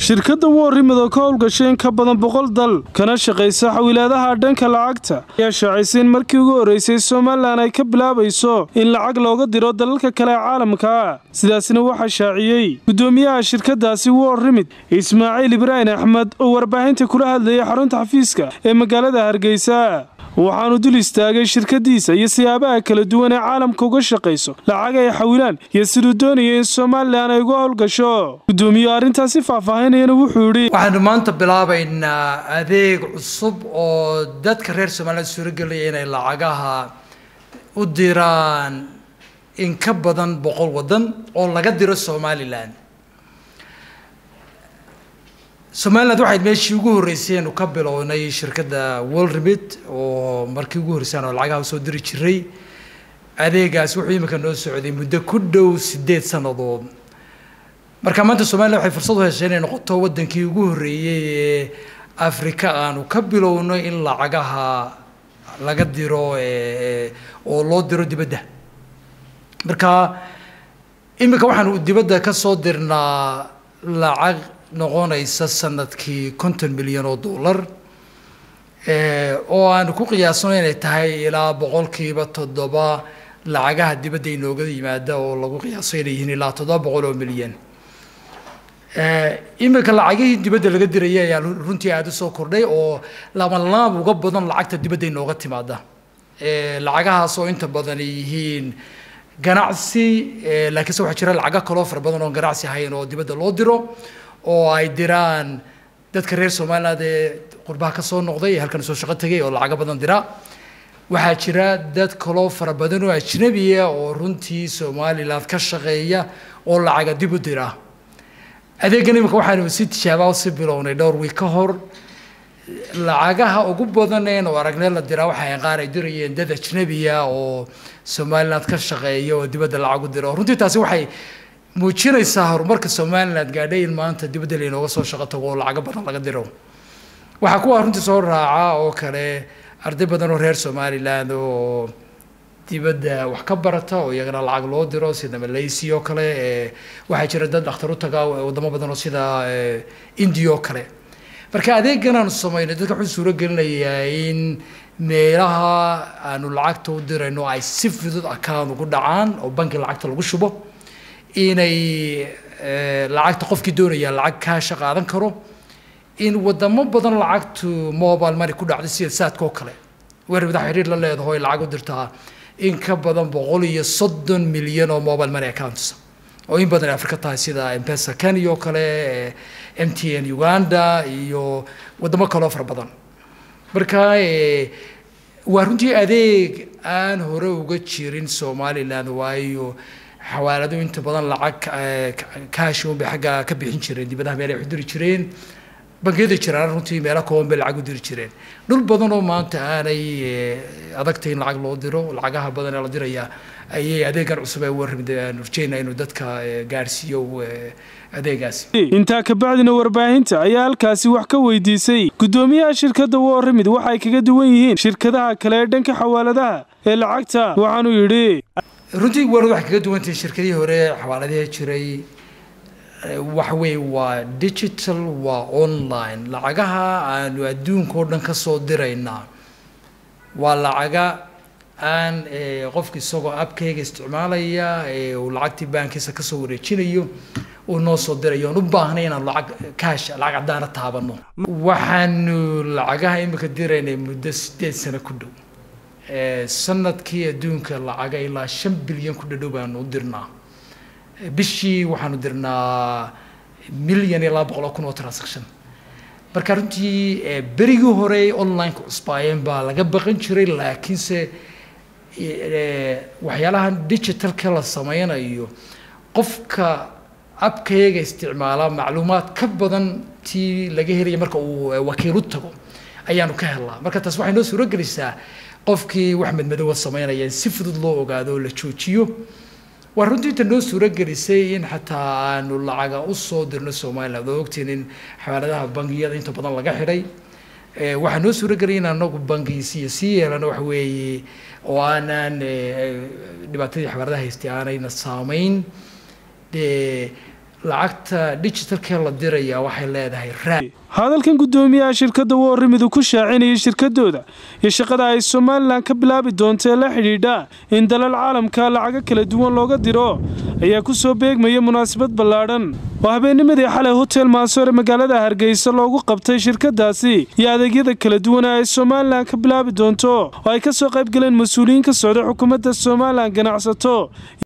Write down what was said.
shirkadda Warrimid oo ka howlgashay ka badan 100 dal kana shaqeysa xawilaadaha dhanka lacagta ayaa shaaciyay markii ugu horeysay Soomaaliland ay ka bilaabayso in lacag looga diro dalalka kale ee caalamka sidaasna waxa shaaciyay gudoomiyaha shirkadaasi Warrimid Ismaaciil Ibrahim Axmed oo warbaahinta kula hadlayay xarunta xafiiska ee magaalada Hargeysa waxaanu dul istaagay shirkadiisa iyo siyaabaha kala duwan ee caalamka uga shaqeyso lacag ay xawilaan iyo sidoo doonayay in Soomaaliland ay uga howlgasho gudoomiyaha arintaasi faahfaahinayna wuxuu yiri waxaanu maanta bilaabaynaa adeeg cusub oo dadka reer Soomaaliland suuragelay inay lacagaha u diraan in ka badan 100 wadan oo laga diro Soomaaliland Soomaaliland waxay meeshii ugu horeysay inuu ka bilownay shirkadda Warrimid oo markii ugu horeysay oo lacagaha soo diri jiray adeegaas wuxuu imika noo socday muddo ku dhow 8 sanadood marka maanta Soomaaliland waxay fursad u heshay inay noqoto wadankii ugu horeeyay ee Afrika aanu ka bilowno in lacagaha laga diro oo loo diro dibadda marka imika waxaanu dibadda ka soo dirnaa lacag noqonaysa sanadkii $50 milyan oo aan ku qiyaasno inay tahay ilaa 7% lacagaha dibadda inooga yimaada oo lagu qiyaaso inay yihiin ilaa 700 milyan imika lacagihii dibadda laga dirayay ayaa runtii aad u soo kordhay oo laab uga badan lacagta dibadda inooga timaada lacagahaas oo inta badan yihiin ganacsi laakiin waxa jira lacag kale oo fara badan oo ganacsi ahayn oo dibadda loo diro oo ay diraan dadka reer Soomaaliland ee qurbaha ka soo noqday halkan soo shaqo tagay oo lacag badan dira waxa jira dad kale oo fara badan oo ajnabi ah oo runtii Soomaaliland ka shaqeeya oo lacag dib u dira adeegan imika waxaanu si tijaabo si bilownay dhowr week ka hor lacagaha ugu badan ee oo aragnay la dira waxa ay qaar ay dirayeen dad ajnabi ah oo Soomaaliland ka shaqeeya oo dibadda lacag u dira runtii taasi waxay muujinaysaa horumarka Soomaaliland gaadhay in maanta dibadda leenooga soo shaqo tago lacag badan laga diro waxa ku runtii soo raaca oo kale arday badan oo reer Soomaaliland oo dibadda wax ka barata oo iyagana lacag loo diro sida Malaysia oo kale waxa jira dad dhakhtar u taga wadamo badan oo sida India oo kale marka adeegan aan sameeyay dadka wuxuu suuragelinayaa in meelaha aanu lacagta u dirayno ay si fudud account ugu dhacaan oo banki lacagta lagu shubo inay lacagta qofkii doonaya lacag cash qaadan karo in wadamo badan lacagtu mobile money ku dhacday sida saadka oo kale Warrimid xiriir la leedahay lacag u dirtaa in ka badan 130 milyan oo mobile money accounts oo in badan Afrika tahay sida M-Pesa Kenya oo kale MTN Uganda iyo wadamo kale oo fara badan marka waa runtii adeeg aan hore uga jirin Soomaaliland waayo xawaaladu inta badan lacag cash oo xagga ka bixin jireen dibadaha meel ay u diri jireen bangiyada jiraan runtii meelo kooban bay lacag u diri jireen dhul badan oo maanta aanay adagtay in lacag loo diro lacagaha badan ee la diraya ayay adeegan cusub ee Warrimid urjeenay inuu dadka gaarsiiyo adeegaasi inta ka bacdina warbaahinta ayaa halkaasi wax ka weydiisay gudoomiyaha shirkadda Warrimid waxa ay kaga duwan yihiin shirkadaha kale ee dhanka xawaaladaha ee lacagta waxaanu yiri runtii Warrimid wax kaga duwan tahay shirkadii hore xawaaladaha jiray wax weey waa digital waa online lacagaha aanu adduunka oo dhan ka soo diraynaa waa lacaga aan qofka isagoo appkayga isticmaalaya oo lacagtii bankiisa ka soo wareejinayo oo noo soo dirayo u baahnay inaan lacag cash lacag cadaan taabano waxaanu lacagaha imika diraynay muddo 8 sano ku dhow sanadkii adduunka lacag ilaa 5 bilyan ku dhow baan u dirnaa bishii waxaanu dirnaa milyan ilaa 100,000 oo transaction marka runtii berigii hore online ku cusbaayeen baa laga baqan jiray laakiinse waxyaalaha digital ka la sameeyanayo qofka appkayga isticmaala macluumaad ka badan tii laga helay marka uu wakiil u tago ayaanu ka helnaa marka taas waxay noo suuragelinaysaa qofkii wax madmadow sameeynaya si fudud loo ogaado la joojiyo waruntii tan noo suuragelisay in xataa aanu lacaga u soo dirno Soomaaliland oo ogtiin in xawaaladaha bangiyada inta badan laga xiray waxa noo suuragelay in anagu bangiisi si yeelano wax weeye oo aanan dhibaatadii xawaaladaha haystay aanayna saameyn lacagta digitalka la diraya waxay leedahay raad. hadalkan gudoomiyaha shirkadda Warrimidu ku shaacinayay shirkadooda iyo shaqada ay Soomaaliland ka bilaabi doonto la xidhiidha in dalal caalamka lacag kala duwan looga diro ayaa ku soo beegmaya munaasabad ballaaran oo habeennimadii xalay Hotel Mansour magaalada Hargeysa loogu qabtay shirkadaasi iyo adeegyada kala duwan ee Soomaaliland ka bilaabi doonto oo ay ka soo qayb galeen mas'uuliyiin ka socda xukuumadda Soomaaliland ganacsato